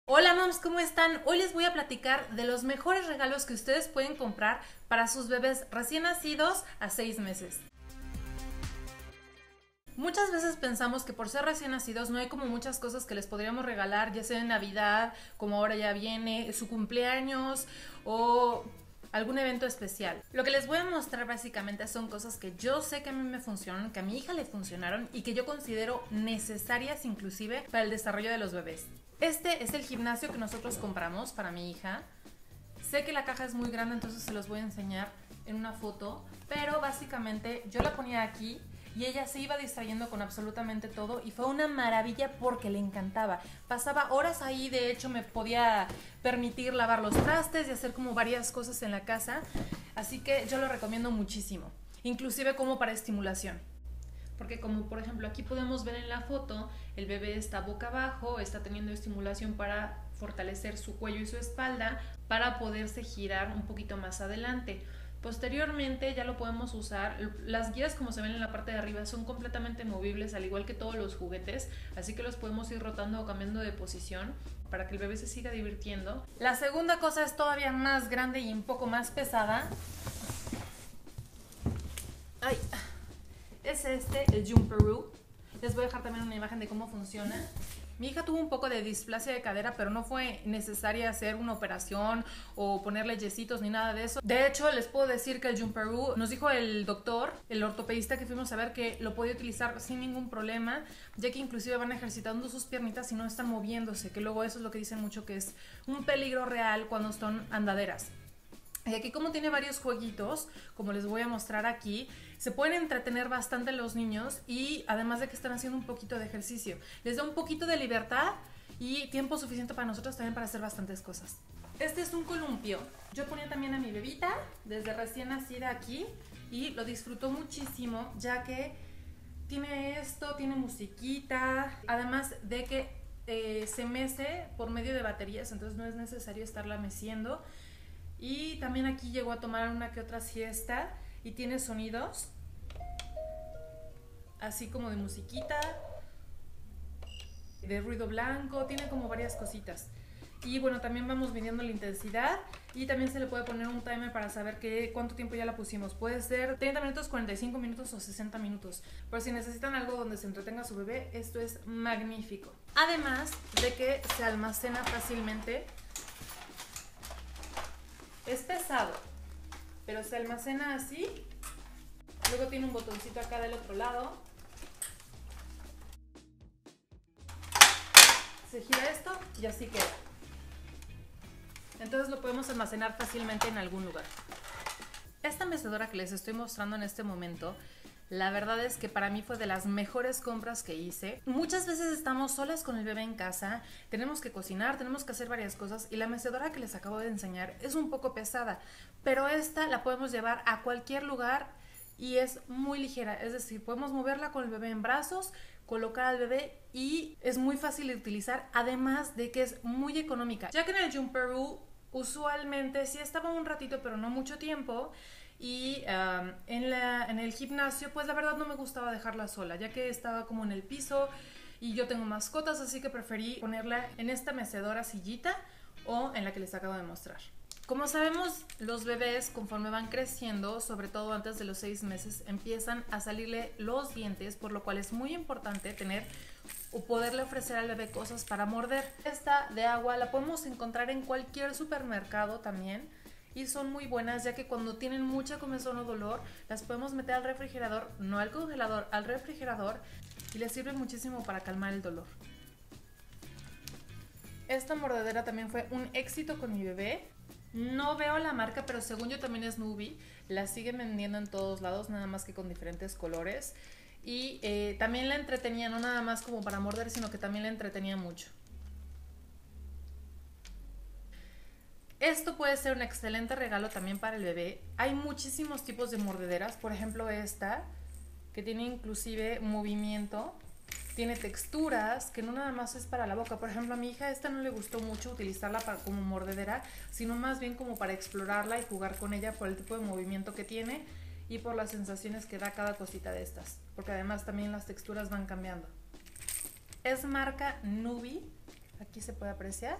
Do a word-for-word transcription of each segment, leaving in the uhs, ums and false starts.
Hola moms, ¿cómo están? Hoy les voy a platicar de los mejores regalos que ustedes pueden comprar para sus bebés recién nacidos a seis meses. Muchas veces pensamos que por ser recién nacidos no hay como muchas cosas que les podríamos regalar, ya sea en Navidad, como ahora ya viene, su cumpleaños o algún evento especial. Lo que les voy a mostrar básicamente son cosas que yo sé que a mí me funcionan, que a mi hija le funcionaron y que yo considero necesarias inclusive para el desarrollo de los bebés. Este es el gimnasio que nosotros compramos para mi hija. Sé que la caja es muy grande, entonces se los voy a enseñar en una foto, pero básicamente yo la ponía aquí y ella se iba distrayendo con absolutamente todo y fue una maravilla porque le encantaba. Pasaba horas ahí, de hecho me podía permitir lavar los trastes y hacer como varias cosas en la casa, así que yo lo recomiendo muchísimo, inclusive como para estimulación. Porque como por ejemplo aquí podemos ver en la foto, el bebé está boca abajo, está teniendo estimulación para fortalecer su cuello y su espalda para poderse girar un poquito más adelante. Posteriormente ya lo podemos usar, las guías como se ven en la parte de arriba son completamente movibles al igual que todos los juguetes, así que los podemos ir rotando o cambiando de posición para que el bebé se siga divirtiendo. La segunda cosa es todavía más grande y un poco más pesada. Ay, es este, el Jumperoo. Les voy a dejar también una imagen de cómo funciona. Mi hija tuvo un poco de displasia de cadera, pero no fue necesaria hacer una operación o ponerle yesitos ni nada de eso. De hecho, les puedo decir que el Jumperoo, nos dijo el doctor, el ortopedista que fuimos a ver, que lo podía utilizar sin ningún problema, ya que inclusive van ejercitando sus piernitas y no están moviéndose, que luego eso es lo que dicen mucho, que es un peligro real cuando son andaderas. Y aquí como tiene varios jueguitos, como les voy a mostrar aquí, se pueden entretener bastante los niños y además de que están haciendo un poquito de ejercicio. Les da un poquito de libertad y tiempo suficiente para nosotros también para hacer bastantes cosas. Este es un columpio. Yo ponía también a mi bebita desde recién nacida aquí y lo disfrutó muchísimo ya que tiene esto, tiene musiquita, además de que eh, se mece por medio de baterías, entonces no es necesario estarla meciendo. Y también aquí llegó a tomar una que otra siesta y tiene sonidos así como de musiquita, de ruido blanco, tiene como varias cositas. Y bueno, también vamos midiendo la intensidad y también se le puede poner un timer para saber que, cuánto tiempo ya la pusimos. Puede ser treinta minutos, cuarenta y cinco minutos o sesenta minutos. Pero si necesitan algo donde se entretenga su bebé, esto es magnífico. Además de que se almacena fácilmente. Es pesado, pero se almacena así. Luego tiene un botoncito acá del otro lado. Se gira esto y así queda. Entonces lo podemos almacenar fácilmente en algún lugar. Esta mecedora que les estoy mostrando en este momento, la verdad es que para mí fue de las mejores compras que hice. Muchas veces estamos solas con el bebé en casa, tenemos que cocinar, tenemos que hacer varias cosas y la mecedora que les acabo de enseñar es un poco pesada, pero esta la podemos llevar a cualquier lugar y es muy ligera, es decir, podemos moverla con el bebé en brazos, colocar al bebé y es muy fácil de utilizar, además de que es muy económica, ya que en el Jumperoo usualmente sí estaba un ratito pero no mucho tiempo. Y um, en, la, en el gimnasio pues la verdad no me gustaba dejarla sola, ya que estaba como en el piso y yo tengo mascotas, así que preferí ponerla en esta mecedora sillita o en la que les acabo de mostrar. Como sabemos, los bebés conforme van creciendo, sobre todo antes de los seis meses, empiezan a salirle los dientes, por lo cual es muy importante tener o poderle ofrecer al bebé cosas para morder. Esta de agua la podemos encontrar en cualquier supermercado también. Y son muy buenas ya que cuando tienen mucha comezón o dolor las podemos meter al refrigerador, no al congelador, al refrigerador, y les sirve muchísimo para calmar el dolor. Esta mordedera también fue un éxito con mi bebé. No veo la marca, pero según yo también es Nubi. La siguen vendiendo en todos lados, nada más que con diferentes colores. Y eh, también la entretenía, no nada más como para morder, sino que también la entretenía mucho. Esto puede ser un excelente regalo también para el bebé. Hay muchísimos tipos de mordederas, por ejemplo esta, que tiene inclusive movimiento, tiene texturas, que no nada más es para la boca. Por ejemplo, a mi hija esta no le gustó mucho utilizarla para, como mordedera, sino más bien como para explorarla y jugar con ella por el tipo de movimiento que tiene y por las sensaciones que da cada cosita de estas, porque además también las texturas van cambiando. Es marca Nubi. Aquí se puede apreciar.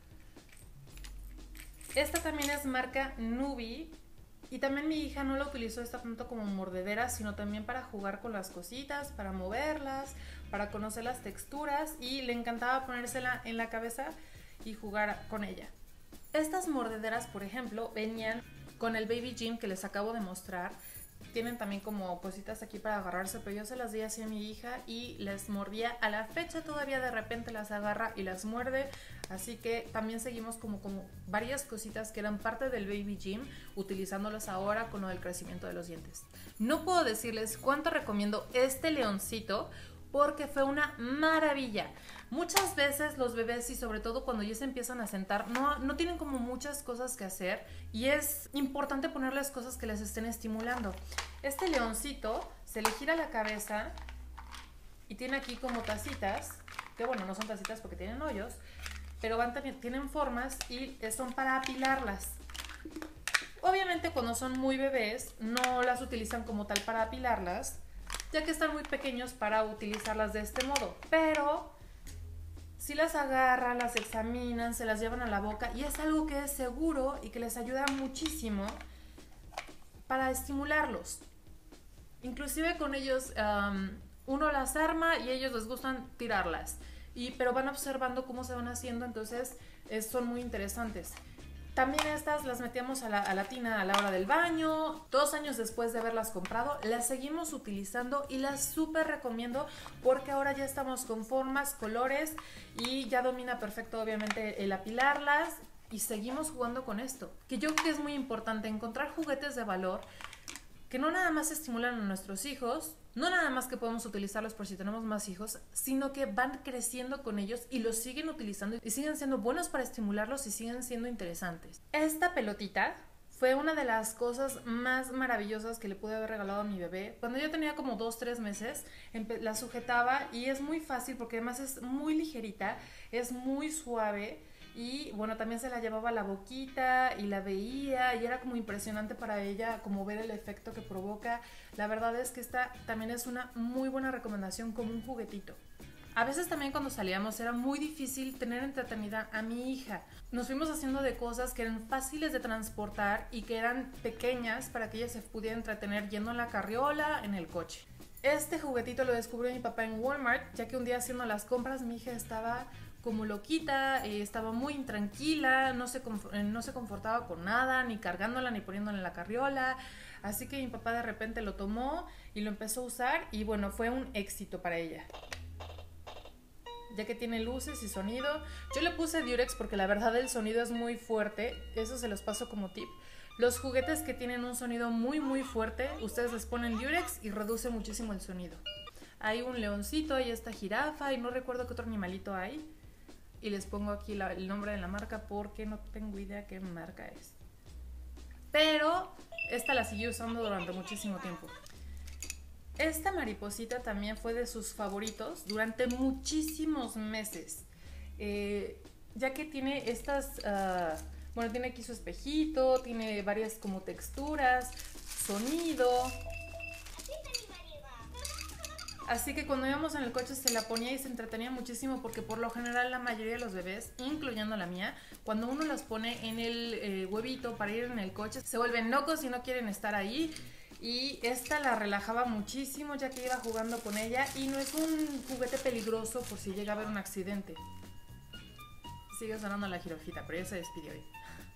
Esta también es marca Nubi. Y también mi hija no la utilizó esta tanto como mordedera, sino también para jugar con las cositas, para moverlas, para conocer las texturas, y le encantaba ponérsela en la cabeza y jugar con ella. Estas mordederas, por ejemplo, venían con el Baby Jim que les acabo de mostrar. Tienen también como cositas aquí para agarrarse, pero yo se las di así a mi hija y les mordía. A la fecha todavía de repente las agarra y las muerde, así que también seguimos como, como varias cositas que eran parte del Baby Jim, utilizándolas ahora con lo del crecimiento de los dientes. No puedo decirles cuánto recomiendo este leoncito, porque fue una maravilla. Muchas veces los bebés, y sobre todo cuando ya se empiezan a sentar, no, no tienen como muchas cosas que hacer, y es importante ponerles cosas que les estén estimulando. Este leoncito se le gira la cabeza y tiene aquí como tacitas, que bueno, no son tacitas porque tienen hoyos, pero van también, tienen formas y son para apilarlas. Obviamente cuando son muy bebés no las utilizan como tal para apilarlas, ya que están muy pequeños para utilizarlas de este modo, pero si las agarran, las examinan, se las llevan a la boca, y es algo que es seguro y que les ayuda muchísimo para estimularlos. Inclusive con ellos um, uno las arma y a ellos les gustan tirarlas, y, pero van observando cómo se van haciendo, entonces eh, son muy interesantes. También estas las metíamos a la, a la tina a la hora del baño. Dos años después de haberlas comprado, las seguimos utilizando y las súper recomiendo, porque ahora ya estamos con formas, colores, y ya domina perfecto obviamente el apilarlas, y seguimos jugando con esto. Que yo creo que es muy importante encontrar juguetes de valor que no nada más estimulan a nuestros hijos, no nada más que podemos utilizarlos por si tenemos más hijos, sino que van creciendo con ellos y los siguen utilizando y siguen siendo buenos para estimularlos y siguen siendo interesantes. Esta pelotita fue una de las cosas más maravillosas que le pude haber regalado a mi bebé. Cuando yo tenía como dos, tres meses, la sujetaba, y es muy fácil porque además es muy ligerita, es muy suave. Y bueno, también se la llevaba a la boquita y la veía, y era como impresionante para ella como ver el efecto que provoca. La verdad es que esta también es una muy buena recomendación como un juguetito. A veces también cuando salíamos era muy difícil tener entretenida a mi hija. Nos fuimos haciendo de cosas que eran fáciles de transportar y que eran pequeñas para que ella se pudiera entretener yendo en la carriola, en el coche. Este juguetito lo descubrió mi papá en Walmart, ya que un día haciendo las compras mi hija estaba como loquita, eh, estaba muy intranquila, no se, no se confortaba con nada, ni cargándola ni poniéndola en la carriola, así que mi papá de repente lo tomó y lo empezó a usar, y bueno, fue un éxito para ella, ya que tiene luces y sonido. Yo le puse Durex porque la verdad el sonido es muy fuerte, eso se los paso como tip. Los juguetes que tienen un sonido muy muy fuerte, ustedes les ponen Durex y reduce muchísimo el sonido. Hay un leoncito, hay esta jirafa, y no recuerdo qué otro animalito hay. Y les pongo aquí la, el nombre de la marca porque no tengo idea qué marca es. Pero esta la seguí usando durante muchísimo tiempo. Esta mariposita también fue de sus favoritos durante muchísimos meses. Eh, ya que tiene estas... Uh, bueno, tiene aquí su espejito, tiene varias como texturas, sonido. Así que cuando íbamos en el coche se la ponía y se entretenía muchísimo, porque por lo general la mayoría de los bebés, incluyendo la mía, cuando uno las pone en el eh, huevito para ir en el coche, se vuelven locos y no quieren estar ahí. Y esta la relajaba muchísimo, ya que iba jugando con ella, y no es un juguete peligroso por si llega a haber un accidente. Sigue sonando la jirafita, pero ya se despidió hoy.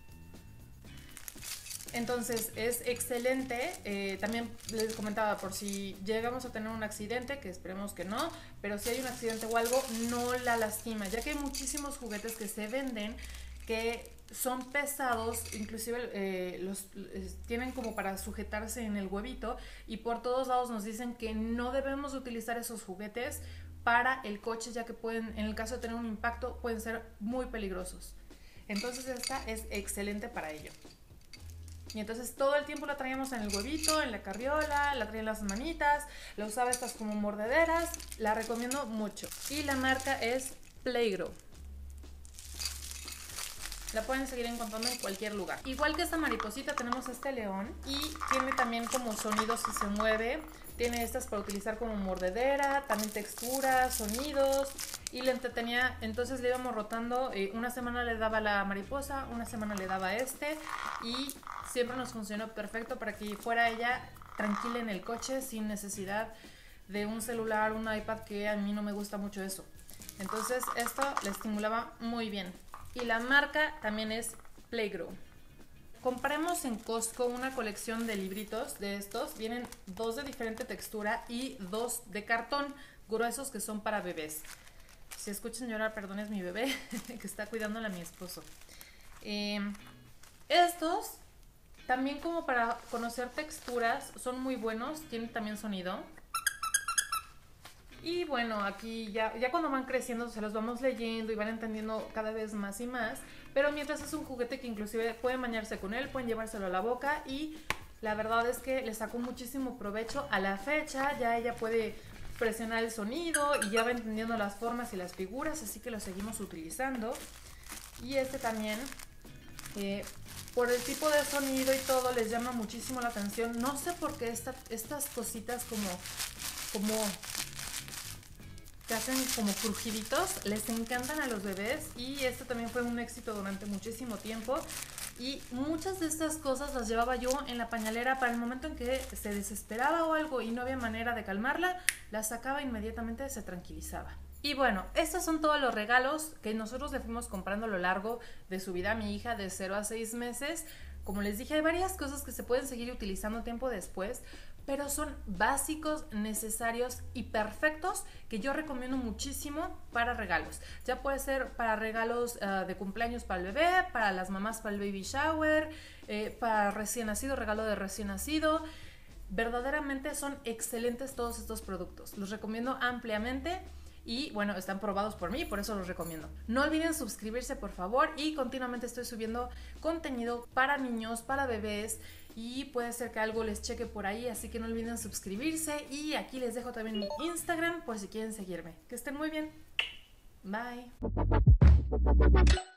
Entonces es excelente. Eh, también les comentaba, por si llegamos a tener un accidente, que esperemos que no, pero si hay un accidente o algo, no la lastima, ya que hay muchísimos juguetes que se venden que son pesados, inclusive eh, los eh, tienen como para sujetarse en el huevito, y por todos lados nos dicen que no debemos utilizar esos juguetes para el coche, ya que pueden, en el caso de tener un impacto, pueden ser muy peligrosos. Entonces esta es excelente para ello. Y entonces todo el tiempo la traíamos en el huevito, en la carriola, la traía en las manitas, la usaba estas como mordederas, la recomiendo mucho. Y la marca es Playgrow. La pueden seguir encontrando en cualquier lugar. Igual que esta mariposita tenemos este león, y tiene también como sonidos si se mueve. Tiene estas para utilizar como mordedera, también texturas, sonidos. y le entretenía. Entonces le íbamos rotando, eh, una semana le daba la mariposa, una semana le daba este, y siempre nos funcionó perfecto para que fuera ella tranquila en el coche sin necesidad de un celular, un iPad, que a mí no me gusta mucho eso. Entonces esto le estimulaba muy bien. Y la marca también es Playgrow. Compramos en Costco una colección de libritos de estos. Vienen dos de diferente textura y dos de cartón gruesos que son para bebés. Si escuchan llorar, perdón, es mi bebé que está cuidándole a mi esposo. Eh, estos, también como para conocer texturas, son muy buenos. Tienen también sonido. Y bueno, aquí ya, ya cuando van creciendo se los vamos leyendo y van entendiendo cada vez más y más. Pero mientras es un juguete que inclusive pueden bañarse con él, pueden llevárselo a la boca, y la verdad es que le sacó muchísimo provecho. A la fecha ya ella puede presionar el sonido y ya va entendiendo las formas y las figuras, así que lo seguimos utilizando. Y este también, eh, por el tipo de sonido y todo, les llama muchísimo la atención. No sé por qué esta, estas cositas como... como que hacen como crujiditos, les encantan a los bebés, y este también fue un éxito durante muchísimo tiempo. Y muchas de estas cosas las llevaba yo en la pañalera para el momento en que se desesperaba o algo y no había manera de calmarla, la sacaba e inmediatamente se tranquilizaba. Y bueno, estos son todos los regalos que nosotros le fuimos comprando a lo largo de su vida a mi hija de cero a seis meses. Como les dije, hay varias cosas que se pueden seguir utilizando tiempo después, pero son básicos, necesarios y perfectos, que yo recomiendo muchísimo para regalos. Ya puede ser para regalos uh, de cumpleaños para el bebé, para las mamás para el baby shower, eh, para recién nacido, regalo de recién nacido. Verdaderamente son excelentes todos estos productos. Los recomiendo ampliamente. Y bueno, están probados por mí, por eso los recomiendo. No olviden suscribirse, por favor, y continuamente estoy subiendo contenido para niños, para bebés, y puede ser que algo les cheque por ahí, así que no olviden suscribirse. Y aquí les dejo también mi Instagram por si quieren seguirme. Que estén muy bien. Bye.